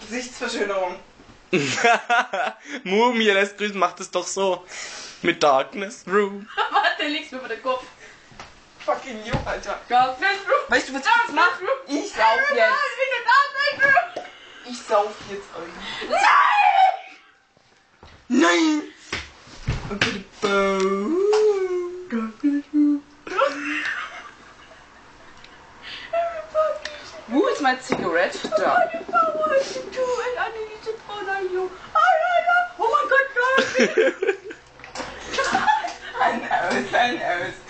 Gesichtsverschönerung. Mumie lässt grüßen, macht es doch so. Mit Darkness Room. Warte, legst mir über den Kopf. Fucking you, Alter. Darkness Room. Weißt du, was ich jetzt mache? Ich sauf jetzt. Darkness Room. Ich sauf jetzt euch. Nein! Nein! Okay, wo ist mein Zigarette? Da. Oh mein Gott, nein! Ein Aus.